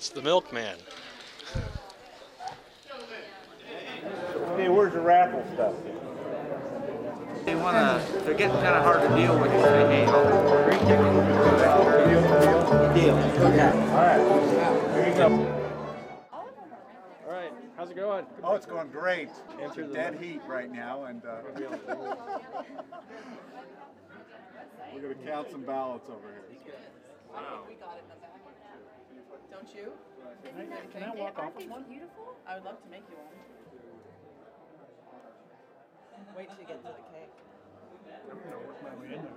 It's the milkman. Hey, where's the raffle stuff? They're getting kind of hard to deal with. Hey, free tickets. Deal. Okay. All right. Here you go. All right, how's it going? Oh, it's going great. It's Enter the dead heat right now, and we're going to count some ballots over here. Wow. We got it in the back. Don't you? Can I walk off with one? Beautiful. I would love to make you one. Wait till you get to the cake. I'm going to work my way in there.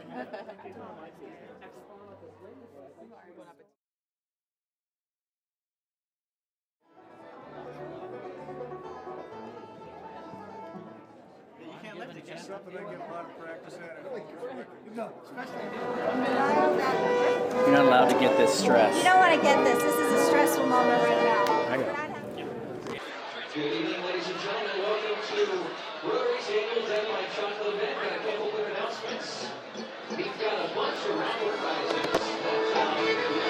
You can't lift it. Just something I get a lot of practice at. No, especially. You're not allowed to get this stress. You don't want to get this. This is a stressful moment right now. I got it. Good evening, ladies and gentlemen. Welcome to Rotary's annual Deadline Chocolate event. Got a couple quick announcements. We've got a bunch of raffle prizes.